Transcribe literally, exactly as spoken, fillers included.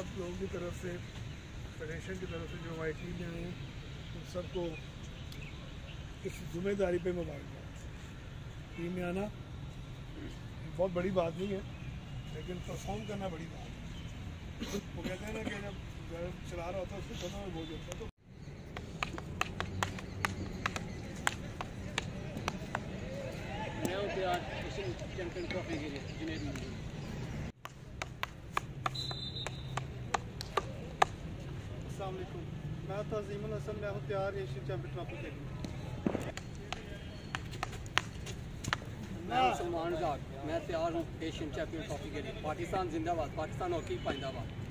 सब लोगों की तरफ से, फेडरेशन की तरफ से जो हमारी टीम में आए हैं उन सबको इस जिम्मेदारी पे मुबारकबाद। टीम में आना बहुत बड़ी बात नहीं है, लेकिन परफॉर्म करना बड़ी बात है। वो कहते हैं ना कि जब चला रहा होता है उसके कदम में बोझ होता है। तो चैंपियन ट्रॉफी के लिए जुनैद मंजूर। अस्सलाम वालेकुम, मैं तज़ीमुल हसन, मैं हूँ तैयार एशियन चैंपियन ट्रॉफी के लिए। मैं सलमान जाग, मैं तैयार हूँ एशियन चैंपियन ट्रॉफी के लिए। पाकिस्तान जिंदाबाद, पाकिस्तान हॉकी पाइंदाबाद।